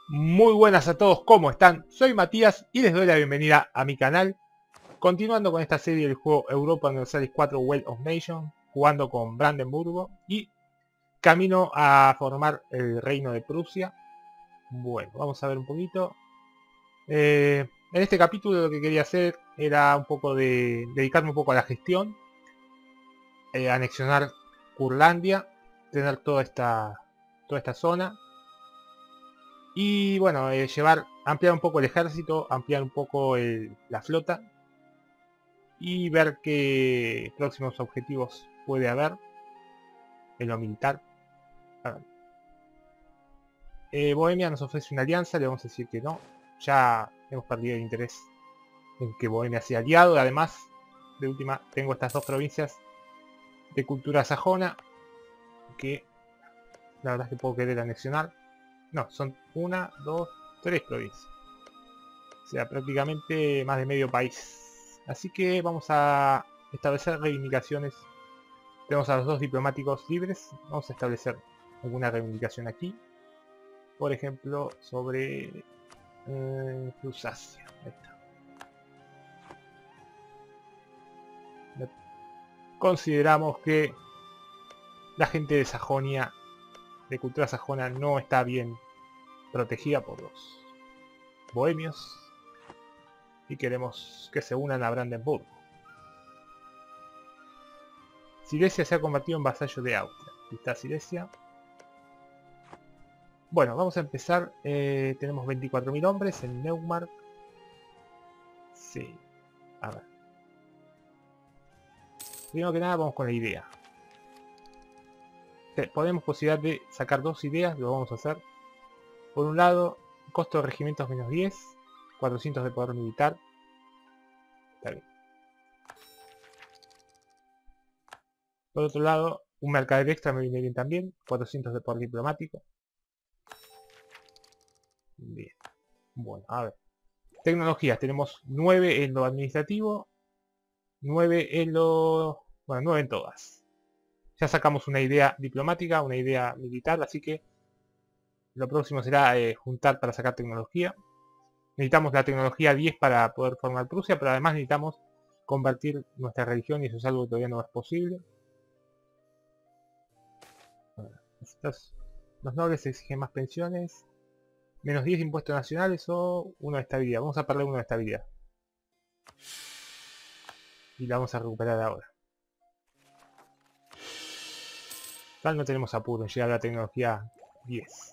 Muy buenas a todos, ¿cómo están? Soy Matías y les doy la bienvenida a mi canal. Continuando con esta serie del juego Europa Universalis 4 Wealth of Nations, jugando con Brandenburgo y camino a formar el reino de Prusia. Bueno, vamos a ver un poquito. En este capítulo lo que quería hacer era un poco de dedicarme un poco a la gestión, anexionar Curlandia, tener toda esta zona. Y bueno, ampliar un poco el ejército, ampliar un poco la flota y ver qué próximos objetivos puede haber en lo militar. Bohemia nos ofrece una alianza, le vamos a decir que no. Ya hemos perdido el interés en que Bohemia sea aliado. Además, de última, tengo estas dos provincias de cultura sajona que la verdad es que puedo querer anexionar. No, son una, dos, tres provincias. O sea, prácticamente más de medio país. Así que vamos a establecer reivindicaciones. Tenemos a los dos diplomáticos libres. Vamos a establecer alguna reivindicación aquí. Por ejemplo, sobre Prusacia. Ahí está. Consideramos que la gente de Sajonia, de cultura sajona, no está bien protegida por los bohemios. Y queremos que se unan a Brandenburgo. Silesia se ha convertido en vasallo de Austria. Aquí está Silesia. Bueno, vamos a empezar. Tenemos 24.000 hombres en Neumark. Sí. A ver. Primero que nada vamos con la idea. Podemos posibilidad de sacar dos ideas. Lo vamos a hacer. Por un lado, costo de regimientos menos 10. 400 de poder militar. Está bien. Por otro lado, un mercader extra me viene bien también. 400 de poder diplomático. Bien. Bueno, a ver. Tecnologías. Tenemos 9 en lo administrativo. 9 en lo... Bueno, 9 en todas. Ya sacamos una idea diplomática, una idea militar, así que lo próximo será juntar para sacar tecnología. Necesitamos la tecnología 10 para poder formar Prusia, pero además necesitamos convertir nuestra religión y eso es algo que todavía no es posible. Los nobles exigen más pensiones. Menos 10 impuestos nacionales o 1 de estabilidad. Vamos a perder 1 de estabilidad. Y la vamos a recuperar ahora. Tal no tenemos apuro en llegar a la tecnología 10.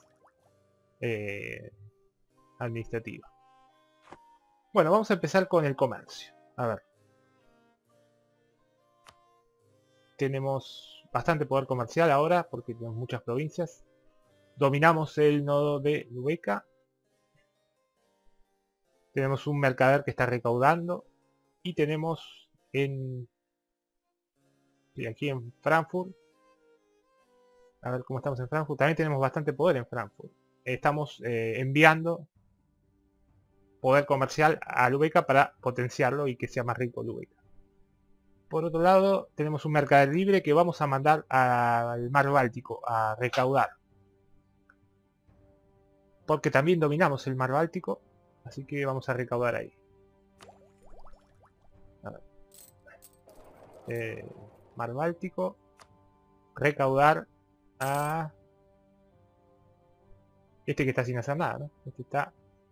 Administrativa. Bueno, vamos a empezar con el comercio. A ver. Tenemos bastante poder comercial ahora porque tenemos muchas provincias. Dominamos el nodo de Lübeck. Tenemos un mercader que está recaudando. Y tenemos aquí en Frankfurt. A ver cómo estamos en Frankfurt. También tenemos bastante poder en Frankfurt. Estamos enviando poder comercial a Lübeck para potenciarlo y que sea más rico Lübeck. Por otro lado, tenemos un mercader libre que vamos a mandar al mar Báltico a recaudar. Porque también dominamos el mar Báltico, así que vamos a recaudar ahí. A ver. Mar Báltico, recaudar a este que está sin hacer nada, ¿no? Este está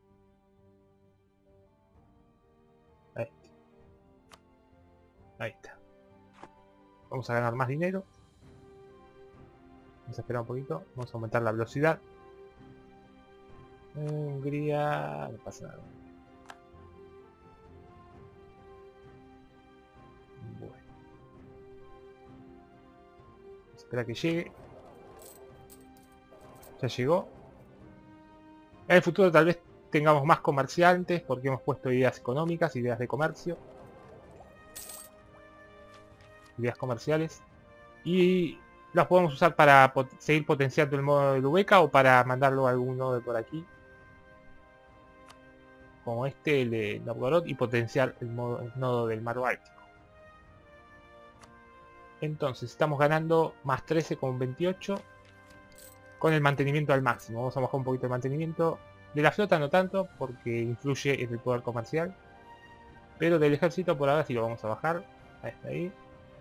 a este. Ahí está. Vamos a ganar más dinero. Vamos a esperar un poquito. Vamos a aumentar la velocidad. Hungría... no pasa nada. Bueno. Vamos a esperar que llegue. Ya llegó. En el futuro tal vez tengamos más comerciantes porque hemos puesto ideas económicas, ideas de comercio. Ideas comerciales. Y las podemos usar para seguir potenciando el modo de Lübeck o para mandarlo a algún nodo de por aquí. Como este, el de Novgorod, y potenciar el nodo del mar Báltico. Entonces estamos ganando más 13 con 28. Con el mantenimiento al máximo. Vamos a bajar un poquito el mantenimiento. De la flota no tanto, porque influye en el poder comercial. Pero del ejército por ahora sí lo vamos a bajar. Hasta ahí.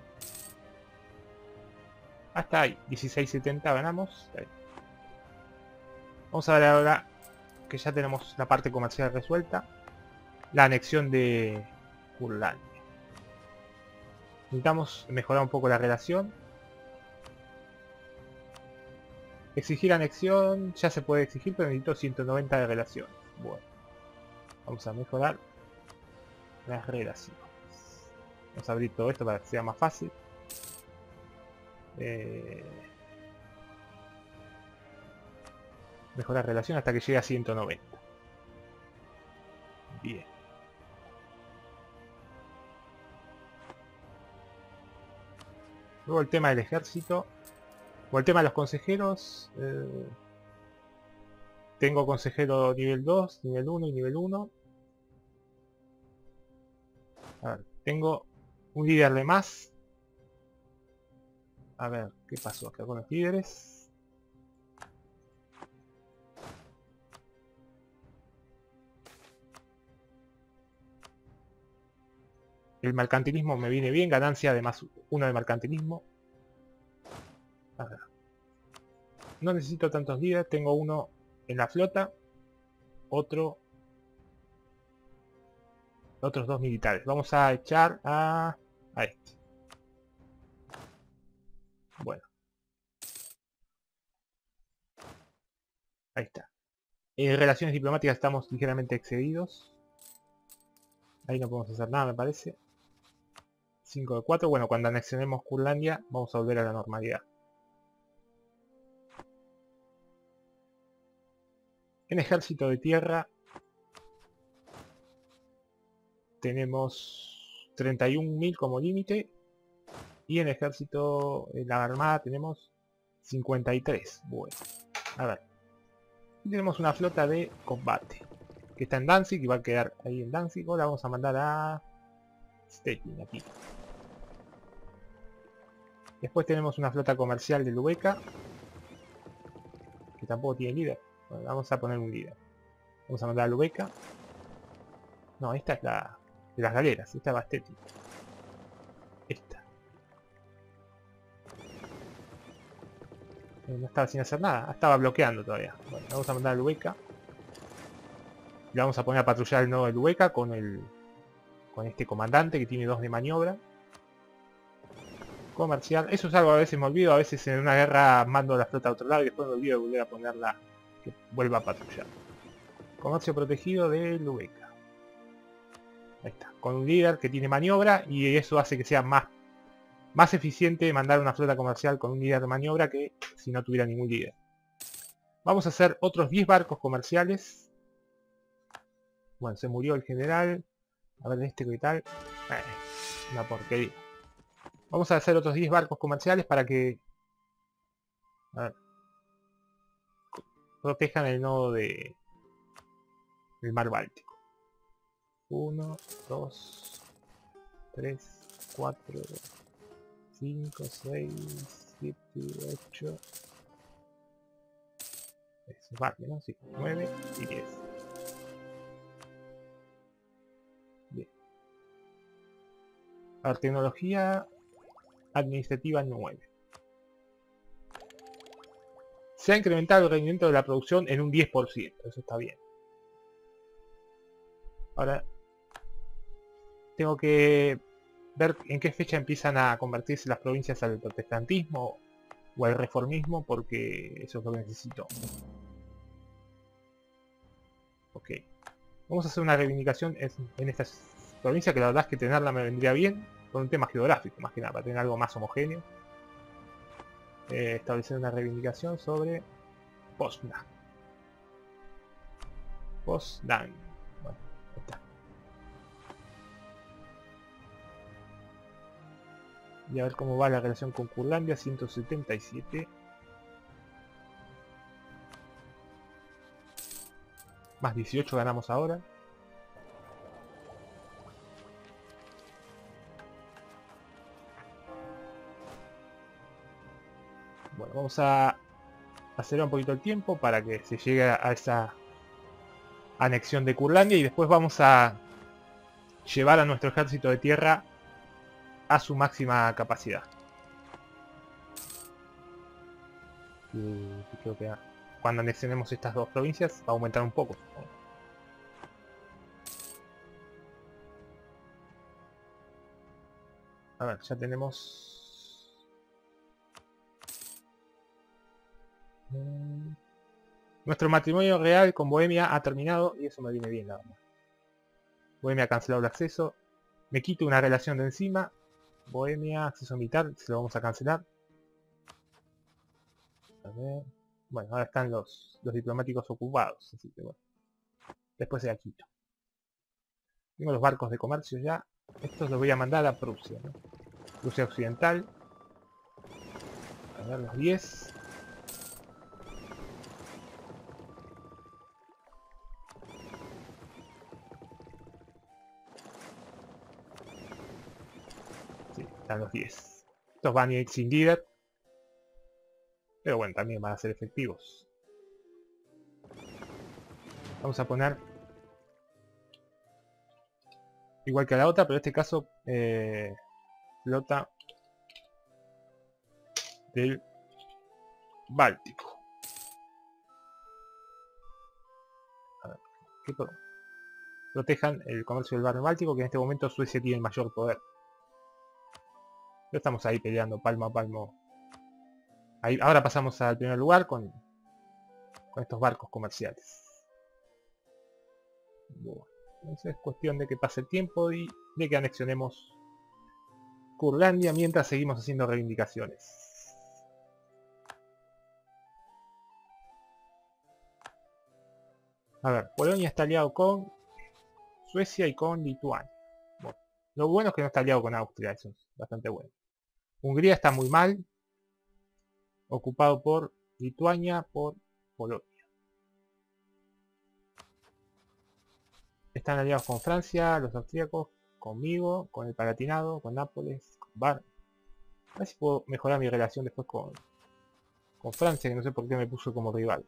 Hasta ahí. 1670 ganamos. Ahí. Vamos a ver ahora que ya tenemos la parte comercial resuelta. La anexión de Curlandia. Necesitamos mejorar un poco la relación. Exigir anexión, ya se puede exigir, pero necesito 190 de relaciones. Bueno, vamos a mejorar las relaciones. Vamos a abrir todo esto para que sea más fácil. Mejorar relación hasta que llegue a 190. Bien. Luego el tema del ejército. O el tema de los consejeros. Tengo consejero nivel 2, nivel 1 y nivel 1. A ver, tengo un líder de más. A ver, ¿qué pasó acá con los líderes? El mercantilismo me viene bien, ganancia de más 1 de mercantilismo. A ver. No necesito tantos líderes, tengo uno en la flota, otros 2 militares. Vamos a echar a este. Bueno. Ahí está. En relaciones diplomáticas estamos ligeramente excedidos. Ahí no podemos hacer nada, me parece. 5 de 4. Bueno, cuando anexionemos Curlandia vamos a volver a la normalidad. En ejército de tierra tenemos 31.000 como límite. Y en ejército, en la armada tenemos 53. Bueno, a ver. Y tenemos una flota de combate. Que está en Danzig y va a quedar ahí en Danzig. Ahora vamos a mandar a Stettin aquí. Después tenemos una flota comercial de Lubeca. Que tampoco tiene líder. Bueno, vamos a poner un líder. Vamos a mandar a Lubeca. No, esta es la de las galeras. Esta va a Stettin. Esta. No estaba sin hacer nada. Estaba bloqueando todavía. Bueno, vamos a mandar a Lubeca. Le vamos a poner a patrullar el nodo de Lubeca con este comandante que tiene 2 de maniobra. Comercial. Eso es algo que a veces me olvido. A veces en una guerra mando la flota a otro lado y después me olvido de volver a ponerla que vuelva a patrullar. Comercio protegido de Lubeca. Ahí está. Con un líder que tiene maniobra y eso hace que sea más eficiente mandar una flota comercial con un líder de maniobra que si no tuviera ningún líder. Vamos a hacer otros 10 barcos comerciales. Bueno, se murió el general. A ver este qué tal. Una porquería. Vamos a hacer otros 10 barcos comerciales para que protejan el nodo del mar Báltico. 1, 2, 3, 4, 5, 6, 7, 8. Eso vale, ¿no? Sí, 9 y 10. Bien. A ver, tecnología administrativa 9. Se ha incrementado el rendimiento de la producción en un 10%. Eso está bien. Ahora tengo que ver en qué fecha empiezan a convertirse las provincias al protestantismo o al reformismo, porque eso es lo que necesito. Ok. Vamos a hacer una reivindicación en estas provincias, que la verdad es que tenerla me vendría bien, por un tema geográfico, más que nada, para tener algo más homogéneo. Establecer una reivindicación sobre Poznan. Poznan. Bueno, ahí está. Y a ver cómo va la relación con Curlandia, 177. Más 18 ganamos ahora. Bueno, vamos a acelerar un poquito el tiempo para que se llegue a esa anexión de Curlandia y después vamos a llevar a nuestro ejército de tierra a su máxima capacidad. Y creo que cuando anexionemos estas dos provincias va a aumentar un poco. A ver, ya tenemos... Nuestro matrimonio real con Bohemia ha terminado y eso me viene bien, la verdad. Bohemia ha cancelado el acceso. Me quito una relación de encima. Bohemia, acceso militar, se lo vamos a cancelar. A ver. Bueno, ahora están los diplomáticos ocupados, así que bueno. Después se la quito. Tengo los barcos de comercio ya. Estos los voy a mandar a Prusia, ¿no? Prusia Occidental. A ver, los 10. Sí, están los 10. Estos van a ir sin líder. Pero bueno, también van a ser efectivos. Vamos a poner... igual que a la otra, pero en este caso... flota... del Báltico. A ver, ¿qué protejan el comercio del barrio Báltico, que en este momento Suecia tiene el mayor poder. Pero estamos ahí peleando palmo a palmo. Ahí, ahora pasamos al primer lugar con estos barcos comerciales. Bueno, entonces es cuestión de que pase el tiempo y de que anexionemos Curlandia mientras seguimos haciendo reivindicaciones. A ver, Polonia está aliado con Suecia y con Lituania. Bueno, lo bueno es que no está aliado con Austria, eso es bastante bueno. Hungría está muy mal, ocupado por Lituania, por Polonia. Están aliados con Francia, los austríacos, conmigo, con el Palatinado, con Nápoles, con Bar. A ver si puedo mejorar mi relación después con Francia, que no sé por qué me puso como rival.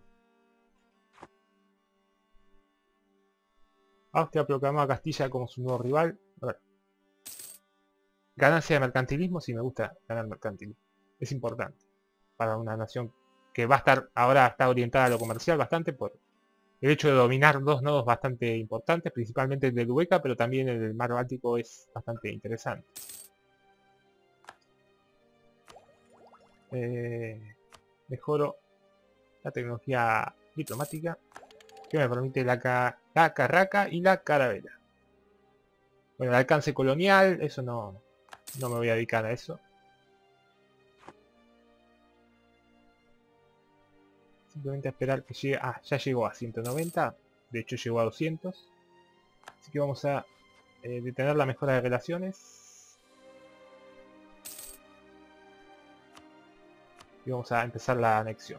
Austria proclamó a Castilla como su nuevo rival. A ver. Ganancia de mercantilismo, sí me gusta ganar mercantilismo. Es importante para una nación que va a estar, ahora está orientada a lo comercial bastante por el hecho de dominar dos nodos bastante importantes, principalmente el de Lubeca, pero también el del mar Báltico es bastante interesante. Mejoro la tecnología diplomática que me permite la carraca y la carabela. Bueno, el alcance colonial, eso no me voy a dedicar a eso. Simplemente a esperar que llegue. Ah, ya llegó a 190. De hecho llegó a 200. Así que vamos a detener la mejora de relaciones. Y vamos a empezar la anexión.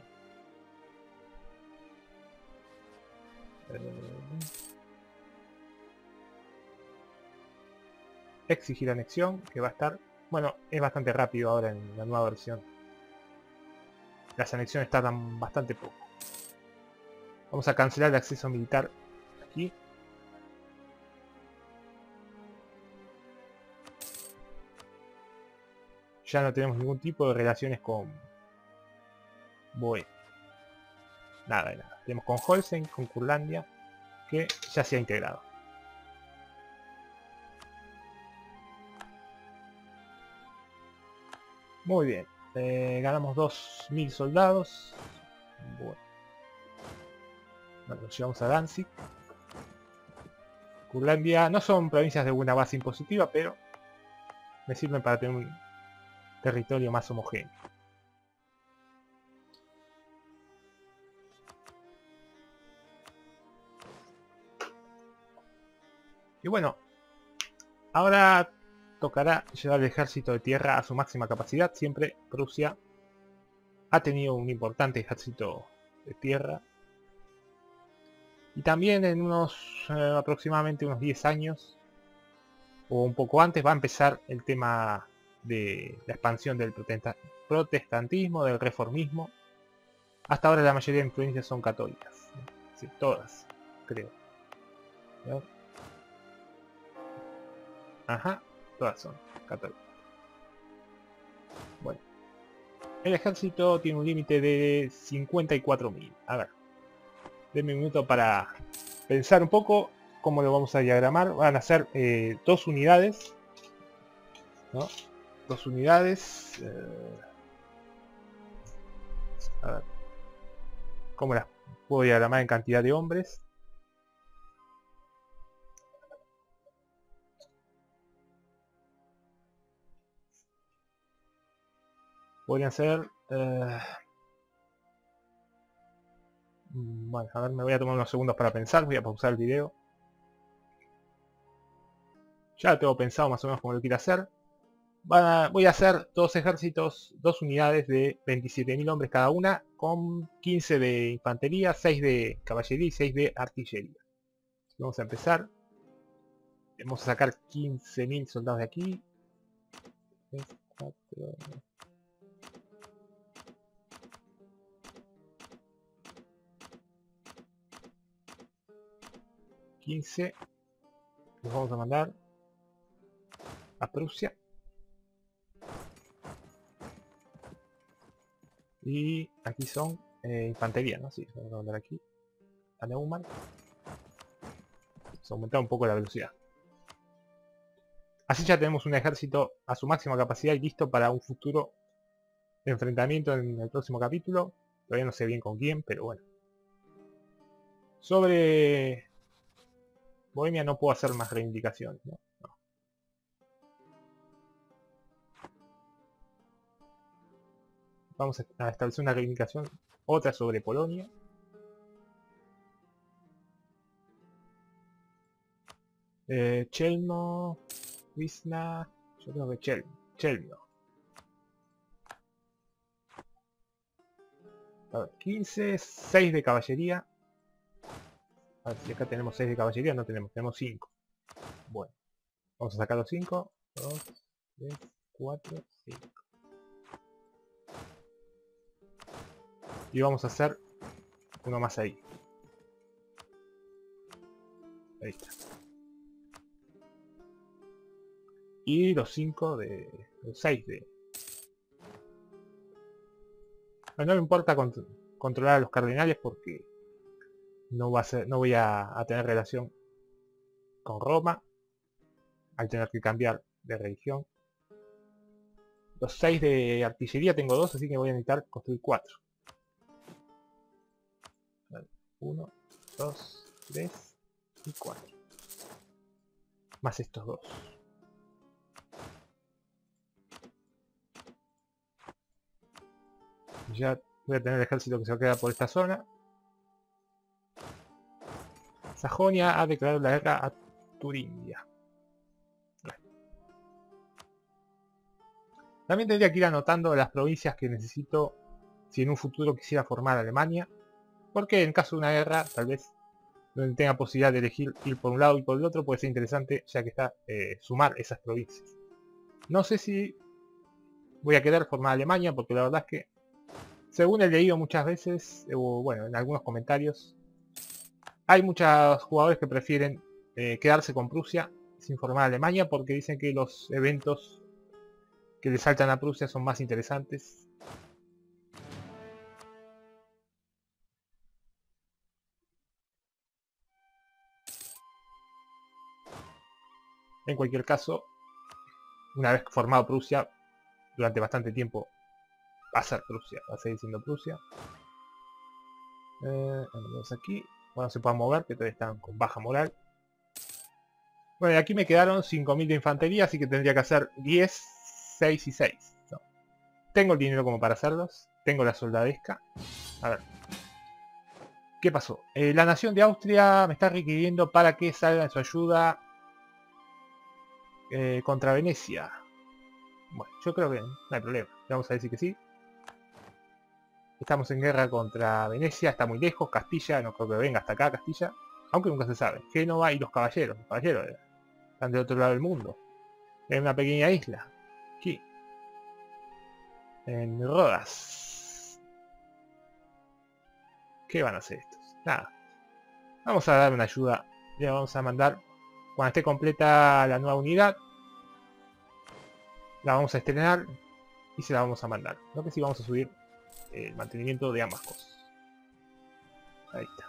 Exigir anexión, que va a estar... Bueno, es bastante rápido ahora en la nueva versión. Las anexiones tardan bastante poco. Vamos a cancelar el acceso militar aquí. Ya no tenemos ningún tipo de relaciones con Bohemia. Nada de nada. Tenemos con Holstein, con Curlandia, que ya se ha integrado. Muy bien. Ganamos 2000 soldados. Bueno. Nos llevamos a Danzig. Curlandia no son provincias de buena base impositiva, pero me sirven para tener un territorio más homogéneo. Y bueno, ahora tocará llevar el ejército de tierra a su máxima capacidad. Siempre Prusia ha tenido un importante ejército de tierra. Y también en unos aproximadamente unos 10 años, o un poco antes, va a empezar el tema de la expansión del protestantismo, del reformismo. Hasta ahora la mayoría de provincias son católicas. Sí, todas, creo. A ver. Ajá, todas son católicas. Bueno. El ejército tiene un límite de 54.000. A ver. Denme un minuto para pensar un poco cómo lo vamos a diagramar. Van a ser 2 unidades, ¿no? 2 unidades. A ver. ¿Cómo las puedo diagramar en cantidad de hombres? Podrían ser... bueno, a ver, me voy a tomar unos segundos para pensar. Voy a pausar el video. Ya lo tengo pensado más o menos como lo quiero hacer. Voy a hacer 2 ejércitos, 2 unidades de 27.000 hombres cada una, con 15 de infantería, 6 de caballería y 6 de artillería. Vamos a empezar. Vamos a sacar 15.000 soldados de aquí. 3, 4, 15. Los vamos a mandar a Prusia. Y aquí son infantería, ¿no? Sí, vamos a mandar aquí a Neumann. Vamos a aumentar un poco la velocidad. Así ya tenemos un ejército a su máxima capacidad y listo para un futuro enfrentamiento en el próximo capítulo. Todavía no sé bien con quién, pero bueno. Sobre Bohemia no puedo hacer más reivindicaciones, ¿no? No. Vamos a establecer una reivindicación, otra sobre Polonia. Chelmo, Wisna, yo creo que Chelmo. A ver, 15, 6 de caballería. A ver si acá tenemos 6 de caballería, no tenemos 5. Bueno, vamos a sacar los 5. 2, 3, 4, 5. Y vamos a hacer uno más ahí. Ahí está. Y los 5 de... los 6 de... No me importa controlar a los cardenales porque no voy a tener relación con Roma al tener que cambiar de religión. Los 6 de artillería tengo 2, así que voy a necesitar construir 4. 1, 2, 3 y 4. Más estos 2. Ya voy a tener el ejército que se va a quedar por esta zona. Sajonia ha declarado la guerra a Turingia. También tendría que ir anotando las provincias que necesito si en un futuro quisiera formar Alemania. Porque en caso de una guerra, tal vez donde tenga posibilidad de elegir ir por un lado y por el otro, puede ser interesante ya que está sumar esas provincias. No sé si voy a querer formar Alemania porque la verdad es que según he leído muchas veces, o bueno, en algunos comentarios, hay muchos jugadores que prefieren quedarse con Prusia sin formar Alemania porque dicen que los eventos que le saltan a Prusia son más interesantes. En cualquier caso, una vez formado Prusia, durante bastante tiempo va a ser Prusia, va a seguir siendo Prusia. Vamos aquí. Bueno, se pueden mover, que todavía están con baja moral. Bueno, y aquí me quedaron 5.000 de infantería, así que tendría que hacer 10, 6 y 6. ¿No? Tengo el dinero como para hacerlos. Tengo la soldadesca. A ver. ¿Qué pasó? La nación de Austria me está requiriendo para que salga en su ayuda contra Venecia. Bueno, yo creo que no hay problema. Vamos a decir que sí. Estamos en guerra contra Venecia, está muy lejos. Castilla, no creo que venga hasta acá, Castilla. Aunque nunca se sabe. Génova y los caballeros. Los caballeros están del otro lado del mundo. En una pequeña isla. Aquí. En Rodas. ¿Qué van a hacer estos? Nada. Vamos a dar una ayuda Le vamos a mandar, cuando esté completa la nueva unidad, la vamos a estrenar y se la vamos a mandar. Lo que sí vamos a subir el mantenimiento de ambas cosas. Ahí está.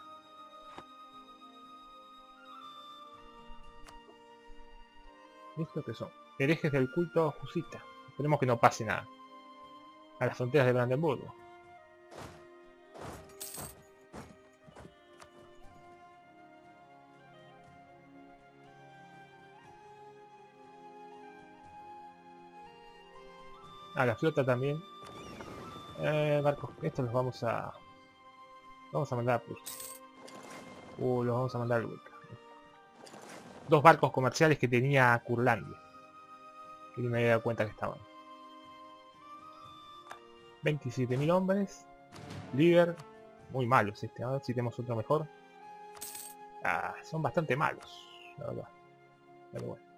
¿Esto qué son? Herejes del culto jusita. Esperemos que no pase nada. A las fronteras de Brandenburgo. A la flota también. Barcos, estos los vamos a mandar a Prusia. Los vamos a mandar a Lubeck. 2 barcos comerciales que tenía Curlandia. Que ni me había dado cuenta que estaban. 27.000 hombres. Líder. Muy malos este. A ver si tenemos otro mejor. Son bastante malos, la verdad. Pero bueno.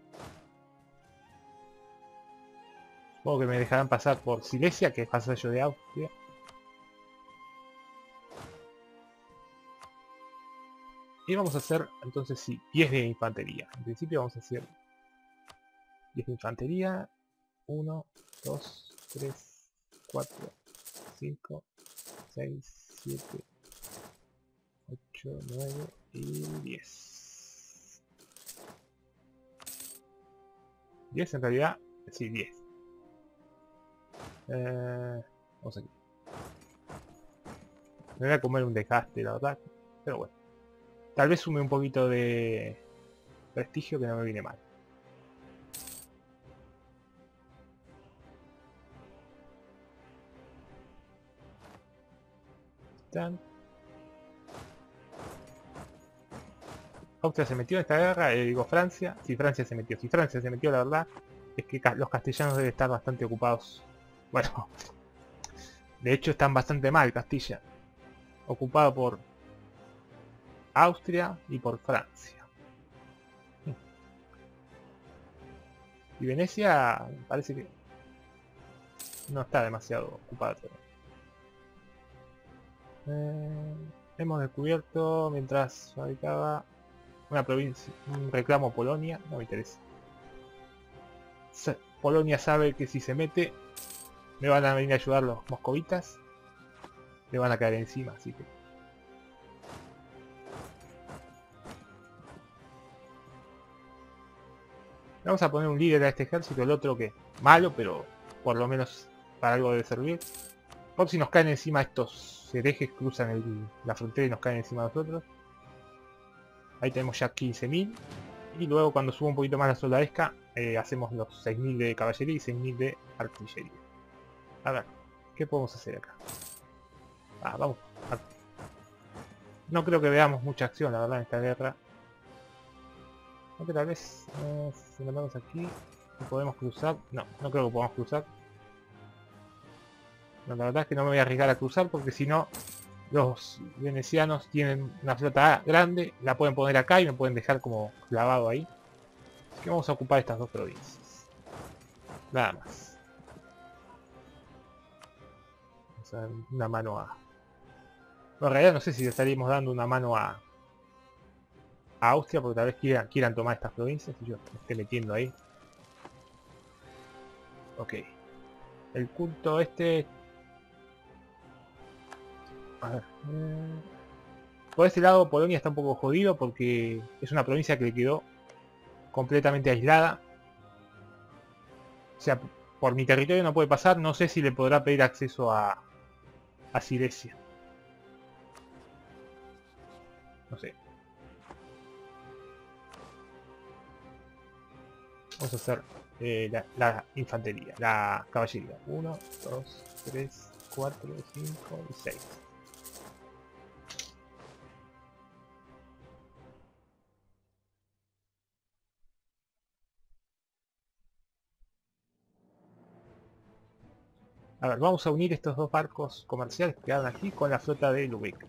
Supongo que me dejarán pasar por Silesia, que es vasallo de Austria. Y vamos a hacer, entonces sí, 10 de infantería. En principio vamos a hacer 10 de infantería. 1, 2, 3, 4, 5, 6, 7, 8, 9 y 10. 10 en realidad, sí, 10. Vamos aquí. Me voy a comer un desgaste, la verdad. Pero bueno. Tal vez sume un poquito de prestigio, que no me viene mal. ¿Están? Austria se metió en esta guerra, digo Francia. Si Francia se metió. Si Francia se metió, la verdad es que los castellanos deben estar bastante ocupados. Bueno, de hecho están bastante mal Castilla. Ocupado por Austria y por Francia. Y Venecia parece que no está demasiado ocupada. Hemos descubierto, mientras fabricaba una provincia, un reclamo a Polonia. No me interesa. Polonia sabe que si se mete me van a venir a ayudar los moscovitas. Le van a caer encima, así que... Vamos a poner un líder a este ejército, el otro que malo, pero por lo menos para algo debe servir. Por si nos caen encima estos herejes, cruzan la frontera y nos caen encima de nosotros. Ahí tenemos ya 15.000. Y luego cuando suba un poquito más la soldadesca, hacemos los 6.000 de caballería y 6.000 de artillería. A ver, ¿qué podemos hacer acá? Vamos. No creo que veamos mucha acción, la verdad, en esta guerra. Aunque tal vez, si mandamos aquí, podemos cruzar. No, no creo que podamos cruzar. No, la verdad es que no me voy a arriesgar a cruzar porque si no, los venecianos tienen una flota grande, la pueden poner acá y me pueden dejar como clavado ahí. Así que vamos a ocupar estas 2 provincias. Nada más. Vamos a dar una mano a... No, en realidad no sé si le estaríamos dando una mano a Austria, porque tal vez quieran tomar estas provincias y yo me esté metiendo ahí. Ok. El culto este... A ver. Por este lado Polonia está un poco jodido porque es una provincia que le quedó completamente aislada. O sea, por mi territorio no puede pasar. No sé si le podrá pedir acceso a Silesia. No sé. Vamos a hacer la infantería, la caballería. 1, 2, 3, 4, 5 y 6. A ver, vamos a unir estos 2 barcos comerciales que quedan aquí con la flota de Lubeck.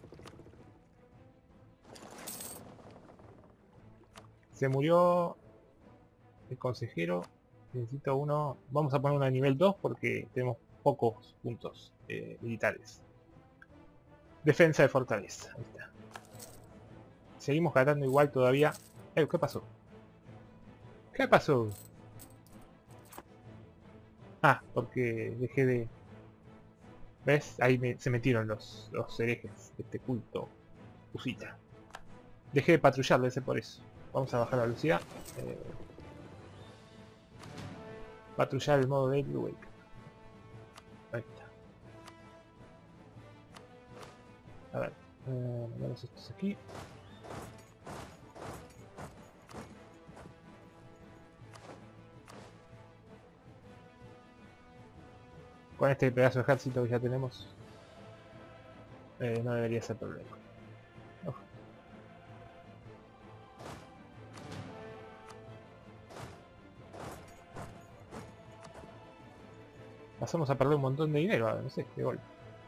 Se murió el consejero. Necesito uno. Vamos a poner uno a nivel 2 porque tenemos pocos puntos militares. Defensa de fortaleza. Ahí está. Seguimos gastando igual todavía. ¿Qué pasó? ¿Qué pasó? Ah, porque dejé de... ¿Ves? Ahí se metieron los herejes de este culto. Usita. Dejé de patrullar, debe ser por eso. Vamos a bajar la velocidad. Eh, patrullar el modo de Wake. Ahí está. A ver. Mandamos estos aquí. Con este pedazo de ejército que ya tenemos, no debería ser problema. Uf. Pasamos a perder un montón de dinero, ahora, no sé, de golpe.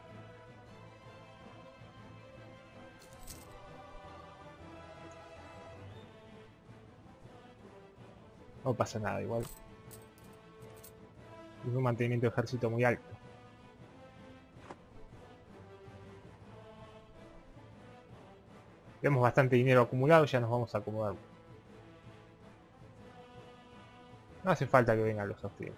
No pasa nada, igual. Es un mantenimiento de ejército muy alto. Tenemos bastante dinero acumulado, ya nos vamos a acomodar. No hace falta que vengan los austriacos.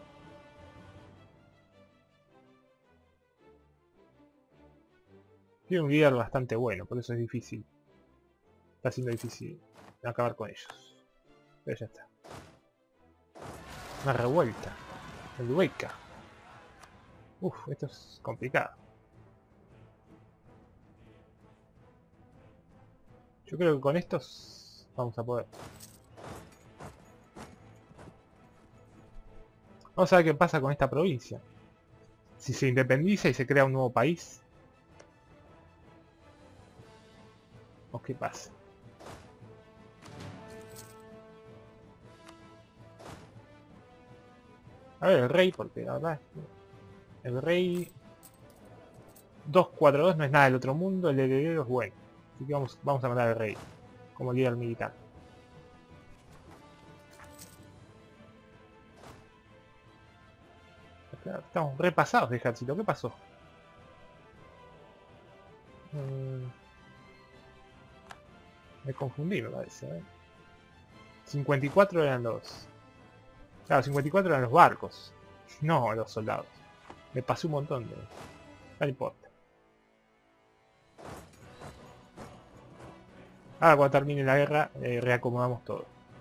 Tiene un líder bastante bueno, por eso es difícil. Está siendo difícil acabar con ellos. Pero ya está. Una revuelta. El Hueca. Uf, esto es complicado. Yo creo que con estos vamos a poder. Vamos a ver qué pasa con esta provincia. Si se independiza y se crea un nuevo país. ¿O qué pasa? A ver, el rey, porque la verdad es que el rey 242 no es nada del otro mundo, el heredero es bueno. Así que vamos a mandar al rey como líder militar. Estamos repasados de ejército, ¿qué pasó? Me confundí, me parece. 54 eran los... Claro, 54 eran los barcos. No, los soldados. Me pasé un montón de... No importa. Ahora cuando termine la guerra, reacomodamos todo.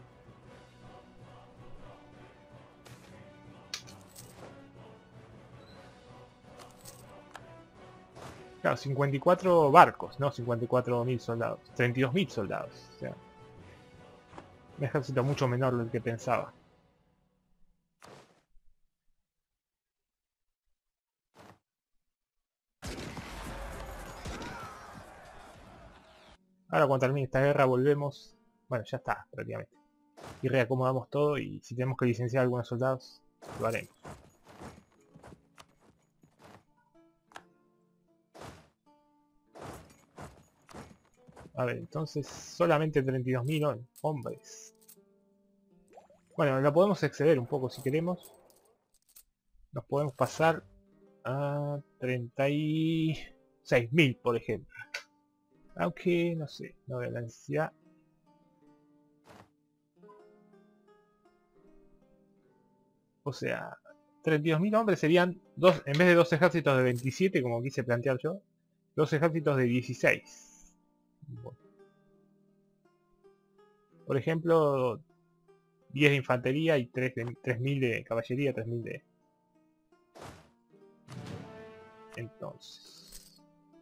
Claro, 54 barcos, no 54.000 soldados. 32.000 soldados. O sea, un ejército mucho menor del que pensaba. Ahora cuando termine esta guerra volvemos. Bueno, ya está, prácticamente. Y reacomodamos todo y si tenemos que licenciar a algunos soldados, lo haremos. A ver, entonces solamente 32.000 hombres. Bueno, lo podemos exceder un poco si queremos. Nos podemos pasar a 36.000, por ejemplo. Aunque, no sé, no veo la necesidad. O sea, 32.000 hombres serían dos, en vez de dos ejércitos de 27, como quise plantear yo, dos ejércitos de 16. Bueno. Por ejemplo, 10 de infantería y 3.000 de caballería, 3.000 de... Entonces...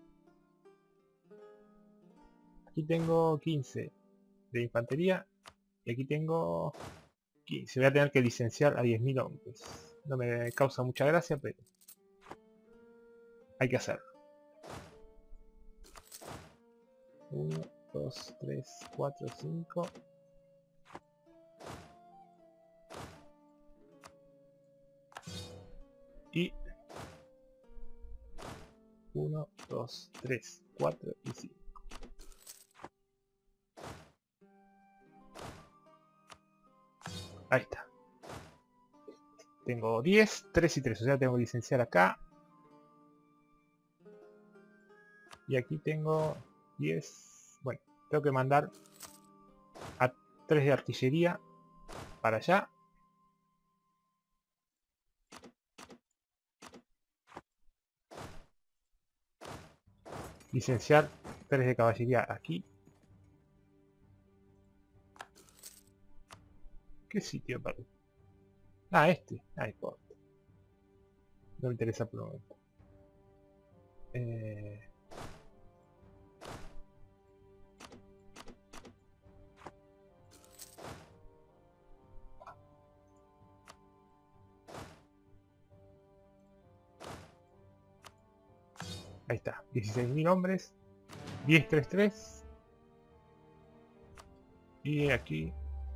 Aquí tengo 15 de infantería y aquí tengo 15. Voy a tener que licenciar a 10.000 hombres. No me causa mucha gracia, pero hay que hacerlo. 1, 2, 3, 4, 5. Y 1, 2, 3, 4 y 5. Ahí está. Tengo 10, 3 y 3. O sea, tengo que licenciar acá. Y aquí tengo 10. Bueno, tengo que mandar a 3 de artillería para allá. Licenciar 3 de caballería aquí. ¿Qué sitio, perdón? Ah, este. Ah, importa. No me interesa por el momento. Ahí está. 16.000 hombres. 10-3-3. Y aquí.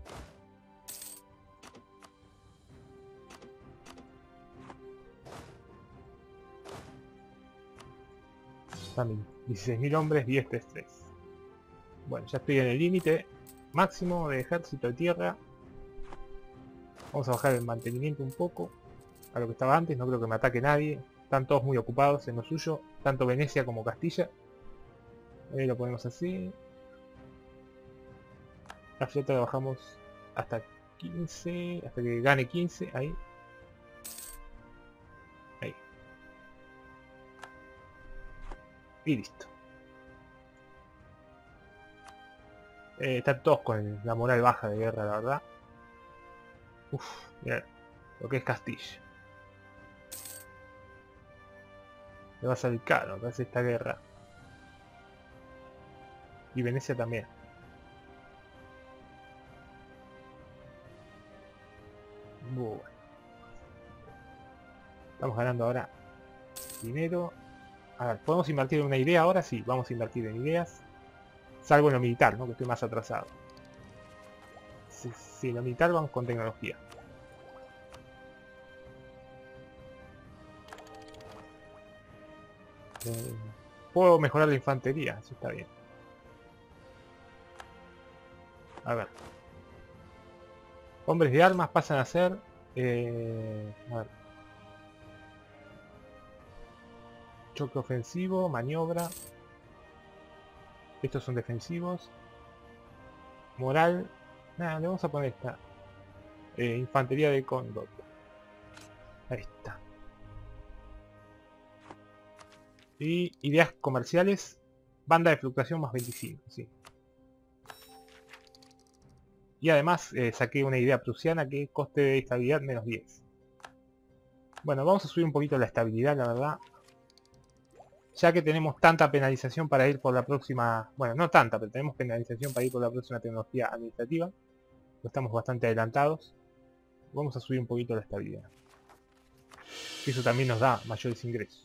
También 16.000 hombres, 10-3-3. Bueno, ya estoy en el límite máximo de ejército de tierra. Vamos a bajar el mantenimiento un poco a lo que estaba antes. No creo que me ataque nadie. Están todos muy ocupados en lo suyo. Tanto Venecia como Castilla. Lo ponemos así. La flota la bajamos hasta 15. Hasta que gane 15. Ahí. Ahí. Y listo. Están todos con la moral baja de guerra, la verdad. Uff, mirá lo que es Castilla. Le va a salir caro, me parece, esta guerra. Y Venecia también. Bueno. Estamos ganando ahora dinero. A ver, ¿podemos invertir en una idea ahora? Sí, vamos a invertir en ideas. Salvo en lo militar, ¿no? Que estoy más atrasado. Sí, en lo militar vamos con tecnología. Puedo mejorar la infantería, eso está bien. A ver. Hombres de armas pasan a ser... a ver. Choque ofensivo, maniobra. Estos son defensivos. Moral. Nada, le vamos a poner esta. Infantería de Cóndor. Ahí está. Y ideas comerciales. Banda de fluctuación más 25, sí. Y además saqué una idea prusiana que coste de estabilidad menos 10. Bueno, vamos a subir un poquito la estabilidad, la verdad. Ya que tenemos tanta penalización para ir por la próxima... Bueno, no tanta, pero tenemos penalización para ir por la próxima tecnología administrativa. Estamos bastante adelantados. Vamos a subir un poquito la estabilidad. Eso también nos da mayores ingresos.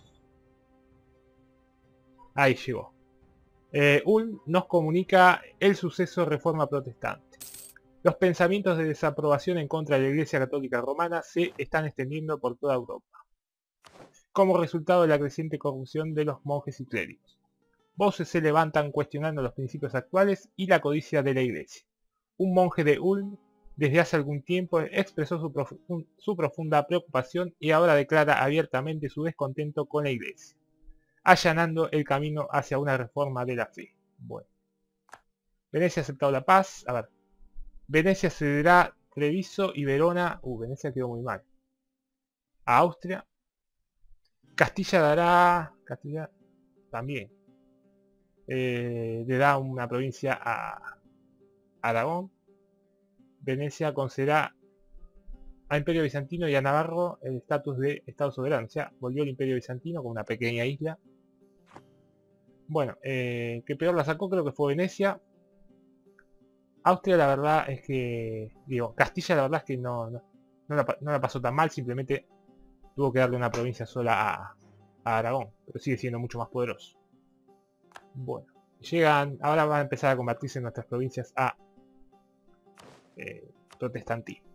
Ahí llegó. Ulm nos comunica el suceso de Reforma Protestante. Los pensamientos de desaprobación en contra de la Iglesia Católica Romana se están extendiendo por toda Europa, como resultado de la creciente corrupción de los monjes y clérigos. Voces se levantan cuestionando los principios actuales y la codicia de la Iglesia. Un monje de Ulm, desde hace algún tiempo, expresó su profunda preocupación y ahora declara abiertamente su descontento con la Iglesia, allanando el camino hacia una reforma de la fe. Bueno. Venecia ha aceptado la paz. A ver. Venecia cederá Treviso y Verona. Venecia quedó muy mal. A Austria. Castilla dará... Castilla también. Le da una provincia a Aragón. Venecia concederá a Imperio Bizantino y a Navarro el estatus de Estado soberano. O sea, volvió el Imperio Bizantino con una pequeña isla. Bueno, que peor la sacó creo que fue Venecia. Austria la verdad es que... Digo, Castilla la verdad es que no la pasó tan mal. Simplemente tuvo que darle una provincia sola a Aragón. Pero sigue siendo mucho más poderoso. Bueno, llegan... Ahora van a empezar a convertirse en nuestras provincias a protestantismo.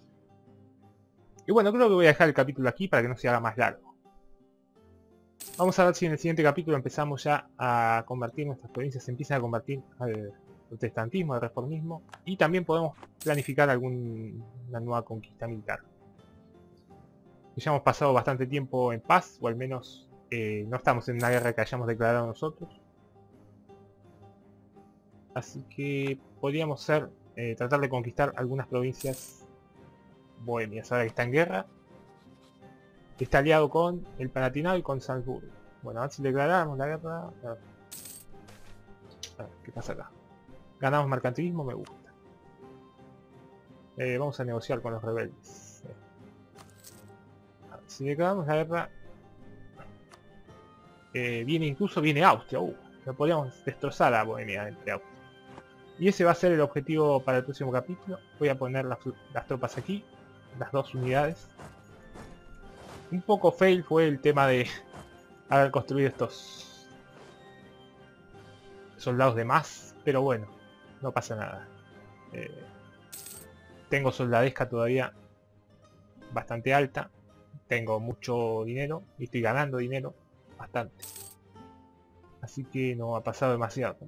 Y bueno, creo que voy a dejar el capítulo aquí para que no se haga más largo. Vamos a ver si en el siguiente capítulo empezamos ya a convertir nuestras provincias, se empiezan a convertir al protestantismo, al reformismo, y también podemos planificar alguna nueva conquista militar. Ya hemos pasado bastante tiempo en paz, o al menos no estamos en una guerra que hayamos declarado nosotros. Así que podríamos tratar de conquistar algunas provincias bohemias, ahora que está en guerra. Está aliado con el Palatinado y con Salzburgo. Bueno, a ver si declaramos la guerra. A ver, ¿qué pasa acá? Ganamos mercantilismo, me gusta. Vamos a negociar con los rebeldes. A ver, si declaramos la guerra... viene Austria. No podríamos destrozar a Bohemia entre Austria. Y ese va a ser el objetivo para el próximo capítulo. Voy a poner las tropas aquí. Las 2 unidades. Un poco fail fue el tema de haber construido estos soldados de más. Pero bueno, no pasa nada. Tengo soldadesca todavía bastante alta. Tengo mucho dinero. Y estoy ganando dinero. Bastante. Así que no ha pasado demasiado.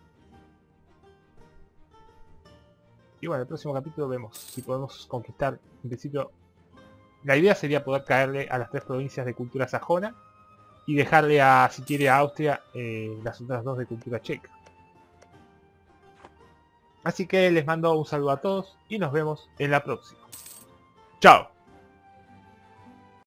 Y bueno, el próximo capítulo vemos si podemos conquistar. En principio, la idea sería poder caerle a las 3 provincias de cultura sajona. Y dejarle a, si quiere, a Austria las otras 2 de cultura checa. Así que les mando un saludo a todos y nos vemos en la próxima. ¡Chao!